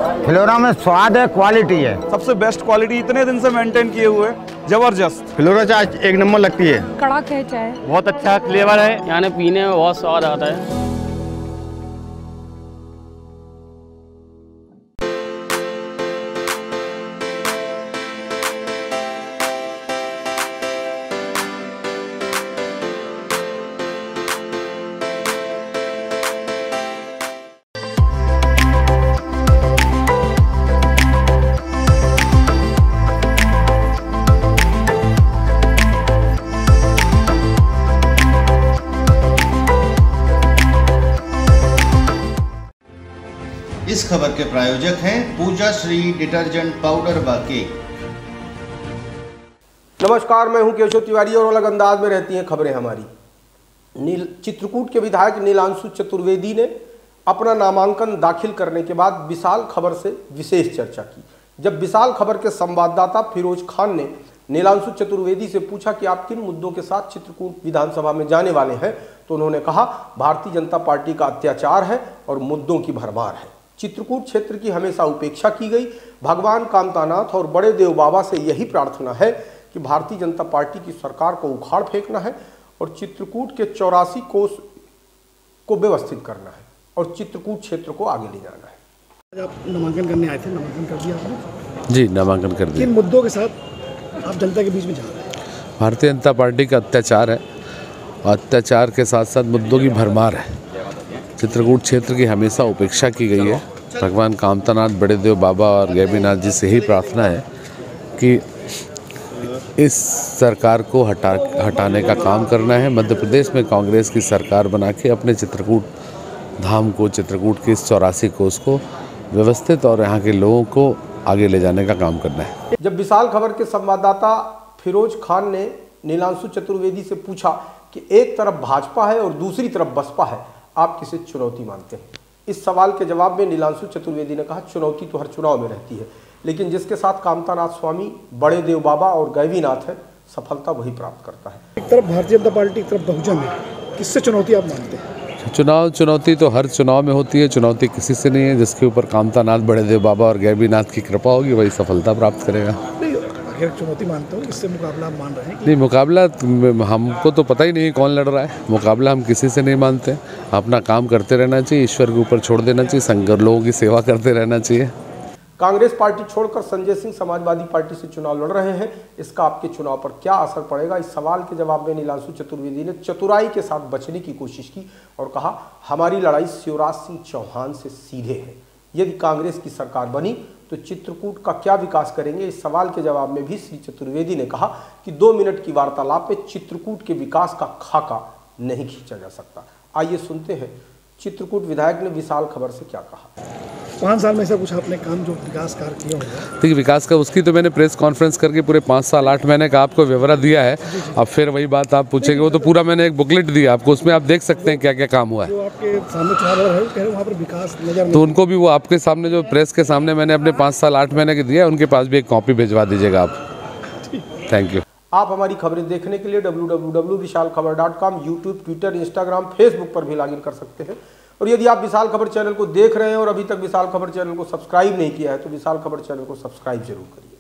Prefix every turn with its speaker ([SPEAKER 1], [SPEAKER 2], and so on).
[SPEAKER 1] फिलोरा में स्वाद है, क्वालिटी है,
[SPEAKER 2] सबसे बेस्ट क्वालिटी इतने दिन से मेंटेन किए हुए, जबरदस्त।
[SPEAKER 3] फिलोरा चाय एक नंबर लगती है,
[SPEAKER 4] कड़क है चाय,
[SPEAKER 5] बहुत अच्छा फ्लेवर है,
[SPEAKER 6] यानी पीने में बहुत स्वाद आता है।
[SPEAKER 7] इस खबर के प्रायोजक हैं पूजा श्री डिटर्जेंट पाउडर व केक।
[SPEAKER 8] नमस्कार, मैं हूं केशव तिवारी और अलग अंदाज में रहती हैं खबरें हमारी। चित्रकूट के विधायक नीलांशु चतुर्वेदी ने अपना नामांकन दाखिल करने के बाद विशाल खबर से विशेष चर्चा की। जब विशाल खबर के संवाददाता फिरोज खान ने नीलांशु चतुर्वेदी से पूछा कि आप किन मुद्दों के साथ चित्रकूट विधानसभा में जाने वाले हैं, तो उन्होंने कहा भारतीय जनता पार्टी का अत्याचार है और मुद्दों की भरमार है। चित्रकूट क्षेत्र की हमेशा उपेक्षा की गई। भगवान कामतानाथ और बड़े देव बाबा से यही प्रार्थना है कि भारतीय जनता पार्टी की सरकार को उखाड़ फेंकना है और चित्रकूट के 84 कोस को व्यवस्थित करना है और चित्रकूट क्षेत्र को आगे ले जाना है।
[SPEAKER 9] आप नामांकन करने आए थे, नामांकन कर दिया आपने?
[SPEAKER 10] जी, नामांकन कर दिया।
[SPEAKER 9] किन मुद्दों के साथ आप जनता के बीच में जा रहे हैं?
[SPEAKER 10] भारतीय जनता पार्टी का अत्याचार है और अत्याचार के साथ साथ मुद्दों की भरमार है। चित्रकूट क्षेत्र की हमेशा उपेक्षा की गई है। भगवान कामतानाथ, बड़े देव बाबा और गैबीनाथ जी से यही प्रार्थना है कि इस सरकार को हटाने का काम करना है। मध्य प्रदेश में कांग्रेस की सरकार बना के अपने चित्रकूट धाम को, चित्रकूट के इस 84 कोस को व्यवस्थित और यहाँ के लोगों को आगे ले जाने का काम करना है।
[SPEAKER 8] जब विशाल खबर के संवाददाता फिरोज खान ने नीलांशु चतुर्वेदी से पूछा कि एक तरफ भाजपा है और दूसरी तरफ बसपा है, आप किसे चुनौती मानते हैं, इस सवाल के जवाब में नीलांशु चतुर्वेदी ने कहा चुनौती तो हर चुनाव में रहती है, लेकिन जिसके साथ कामतानाथ स्वामी, बड़े देव बाबा और गैबीनाथ है, सफलता वही प्राप्त करता है।
[SPEAKER 9] एक तरफ भारतीय जनता पार्टी, एक तरफ बहुजन है, किससे चुनौती आप मानते हैं?
[SPEAKER 10] चुनौती तो हर चुनाव में होती है, चुनौती किसी से नहीं है। जिसके ऊपर कामतानाथ, बड़े देव बाबा और गैबीनाथ की कृपा होगी वही सफलता प्राप्त करेगा।
[SPEAKER 9] चुनौती मानते हो, इससे मुकाबला आप मान रहे हैं?
[SPEAKER 10] नहीं, मुकाबला हमको तो पता ही नहीं कौन लड़ रहा है। मुकाबला हम किसी से नहीं मानते। अपना काम करते रहना चाहिए, ईश्वर के ऊपर छोड़ देना चाहिए, संगर लोगों की सेवा करते रहना चाहिए।
[SPEAKER 8] कांग्रेस पार्टी छोड़कर संजय सिंह समाजवादी पार्टी से चुनाव लड़ रहे हैं, इसका आपके चुनाव पर क्या असर पड़ेगा? इस सवाल के जवाब में नीलांशु चतुर्वेदी ने चतुराई के साथ बचने की कोशिश की और कहा हमारी लड़ाई शिवराज सिंह चौहान से सीधे है। यदि कांग्रेस की सरकार बनी तो चित्रकूट का क्या विकास करेंगे? इस सवाल के जवाब में भी श्री चतुर्वेदी ने कहा कि 2 मिनट की वार्तालाप में चित्रकूट के विकास का खाका नहीं खींचा जा सकता। आइए सुनते हैं चित्रकूट विधायक ने विशाल खबर से क्या कहा।
[SPEAKER 9] 5 साल में ऐसा कुछ आपने काम जो विकास कार्य किया होगा?
[SPEAKER 10] देखिए, विकास का उसकी तो मैंने प्रेस कॉन्फ्रेंस करके पूरे 5 साल 8 महीने का आपको विवरण दिया है। अब फिर वही बात आप पूछेंगे, वो तो पूरा मैंने एक बुकलेट दिया आपको, उसमें आप देख सकते हैं क्या क्या काम हुआ है।
[SPEAKER 9] जो आपके सामने चुनाव लड़ रहे हो, कह रहे हो वहाँ पर विकास नजर नहीं,
[SPEAKER 10] तो उनको भी वो आपके सामने जो प्रेस के सामने मैंने अपने 5 साल 8 महीने के दिया है, उनके पास भी एक कॉपी भिजवा दीजिएगा आप। Thank you.
[SPEAKER 8] आप हमारी खबरें देखने के लिए www.vishalkhabar.com, YouTube, Twitter, Instagram, Facebook पर भी लॉगिन कर सकते हैं। और यदि आप विशाल खबर चैनल को देख रहे हैं और अभी तक विशाल खबर चैनल को सब्सक्राइब नहीं किया है तो विशाल खबर चैनल को सब्सक्राइब जरूर करिए।